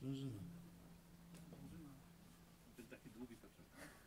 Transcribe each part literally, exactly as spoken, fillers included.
Grażyna. Taki długi Piotrek.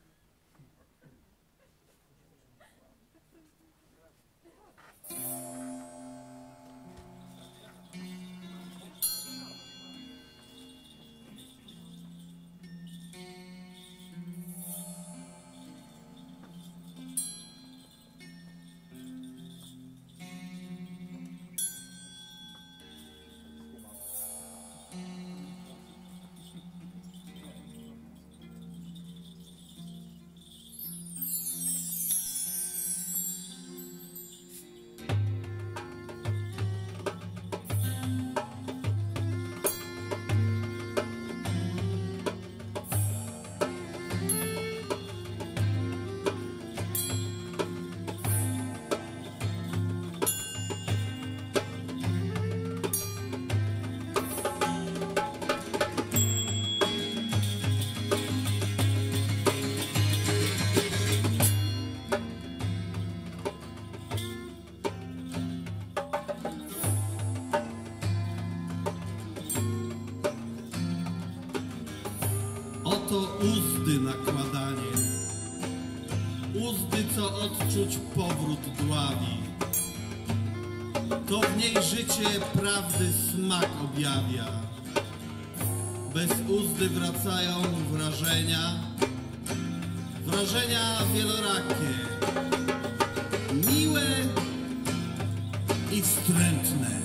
Oto uzdy nakładanie, uzdy, co odczuć powrót dławi. To w niej życie prawdy smak objawia. Bez uzdy wracają wrażenia, wrażenia wielorakie, miłe i wstrętne.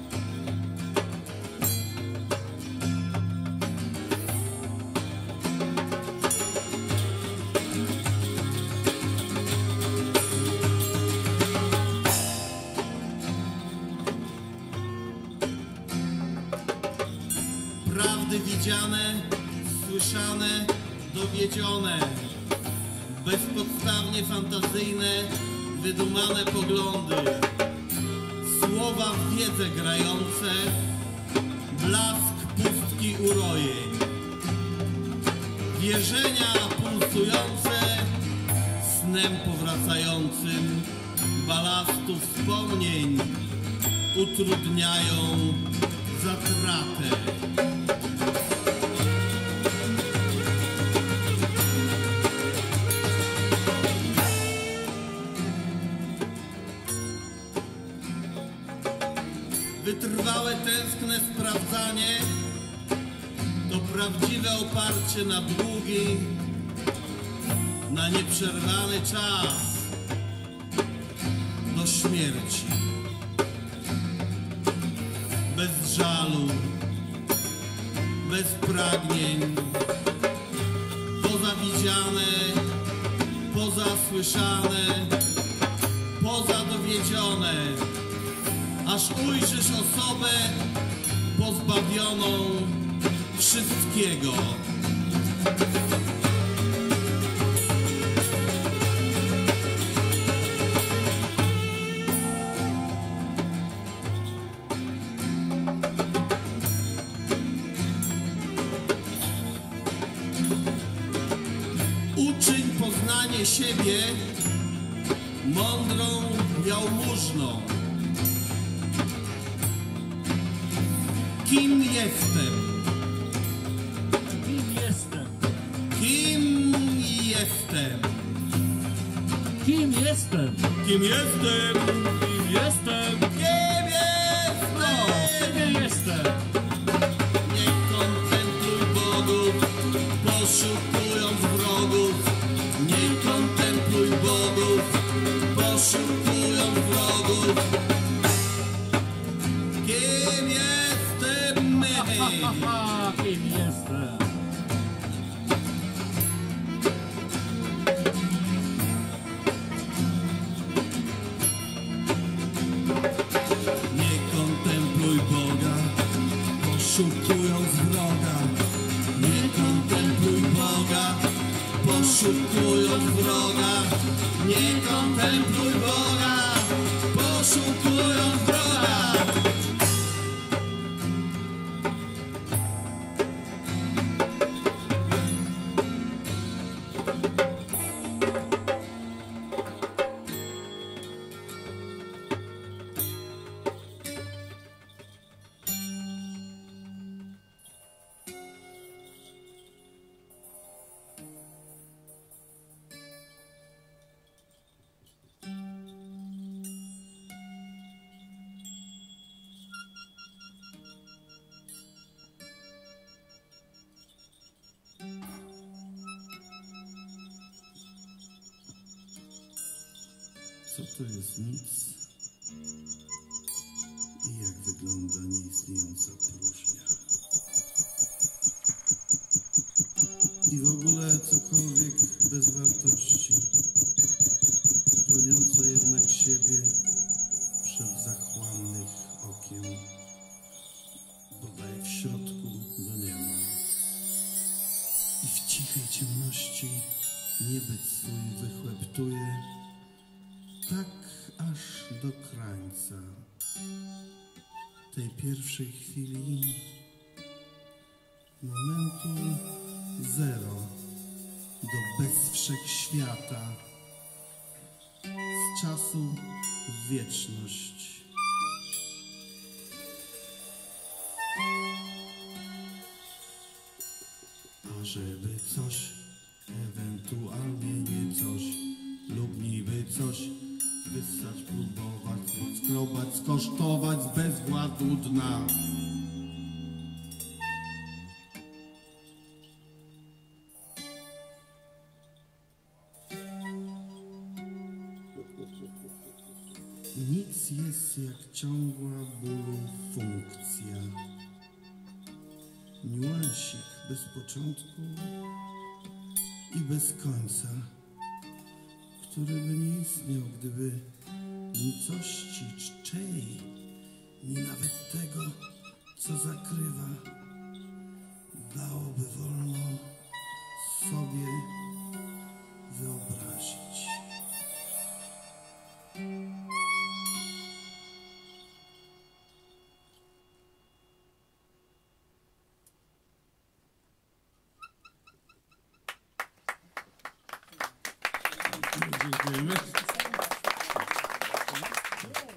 Prawdy widziane, słyszane, dowiedzione, bezpodstawnie fantazyjne, wydumane poglądy, słowa w wiedzę grające, blask pustki urojeń, wierzenia pulsujące, snem powracającym, balastu wspomnień utrudniają zatratę. Wytrwałe, tęskne sprawdzanie to prawdziwe oparcie na długi, na nieprzerwany czas do śmierci. Bez żalu, bez pragnień, poza widziane, poza słyszane, poza dowiedzione, aż ujrzysz osobę pozbawioną wszystkiego. Uczyń poznanie siebie mądrą jałmużną. Kim jestem? Kim jestem? Kim jestem? Kim jestem? Kim jestem? Kim jestem? Kim No, jestem? kim jestem? Nie kontempluj bogów, poszukując wrogów. Nie kontempluj bogów, poszukując wrogów. Kim jestem my? Ha, ha, kim jestem? Nie kontempluj Boga, poszukując wroga. Nie kontempluj Boga, poszukując wroga. Nie kontempluj Boga, poszukując wroga. Co to jest nic? I jak wygląda nieistniejąca próżnia? I w ogóle cokolwiek bez wartości, chroniące jednak siebie przed zachłannych okiem, bodaj w środku go nie ma. I w cichej ciemności niebyt swój wychłeptuje, tak aż do krańca tej pierwszej chwili, momentu zero do bezwszechświata, z czasu w wieczność. A żeby coś, ewentualnie nie coś, lub niby coś, wyssać, próbować, odskrobać, skosztować z bezwładu dna. Nic jest jak ciągła bólu funkcja. Niuansik bez początku i bez końca, który by nie istniał, gdyby nicości czczej, ni nawet tego, co zakrywa, dałoby wolno sobie wyobrazić. Dziękujemy.